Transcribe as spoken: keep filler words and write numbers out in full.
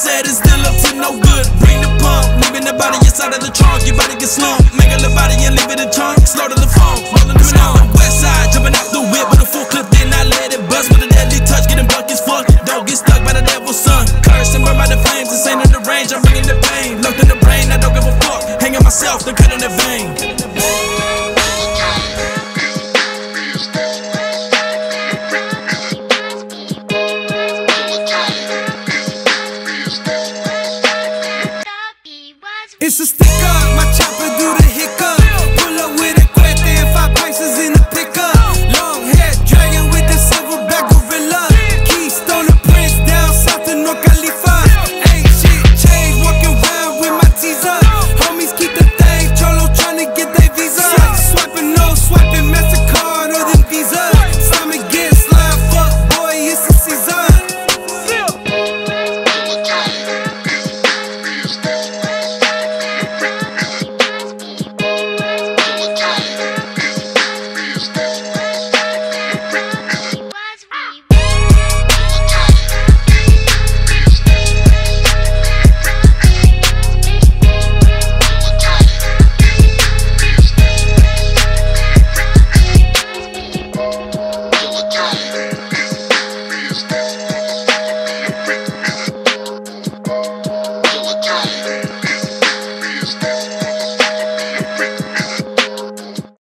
said it's still up to no good. Bring the pump, leaving the body inside of the trunk. You better get slumped, make a little body and leave it in chunks. Slow to the phone, rolling them on the west side, jumping out the whip with a full clip, then I let it bust with a deadly touch, getting buck as fuck. Don't get stuck by the devil's son. Cursed and burned by the flames, insane in the range, I'm bringing the pain. Locked in the brain, I don't give a fuck. Hanging myself, then cut in the vein. It's a sticker, my chopper do the hiccup. Pull up with a Cuete and five prices in the pickup. Long hair dragon with the silverback gorilla. Keystone the Prince down south to North Khalifa. Ain't shit changed, walking around with my teaser. Homies keep the thing, Cholo tryna get their visa. Swiping, no swiping, MasterCard or them Visa. Slime again, slime, fuck boy, it's a season. Step